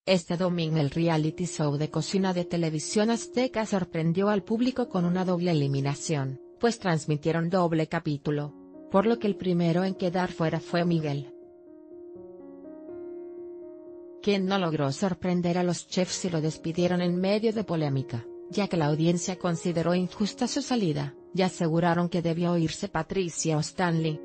Este domingo el reality show de cocina de Televisión Azteca sorprendió al público con una doble eliminación, pues transmitieron doble capítulo, por lo que el primero en quedar fuera fue Miguel, quien no logró sorprender a los chefs y lo despidieron en medio de polémica, ya que la audiencia consideró injusta su salida, y aseguraron que debió irse Patricia o Stanley.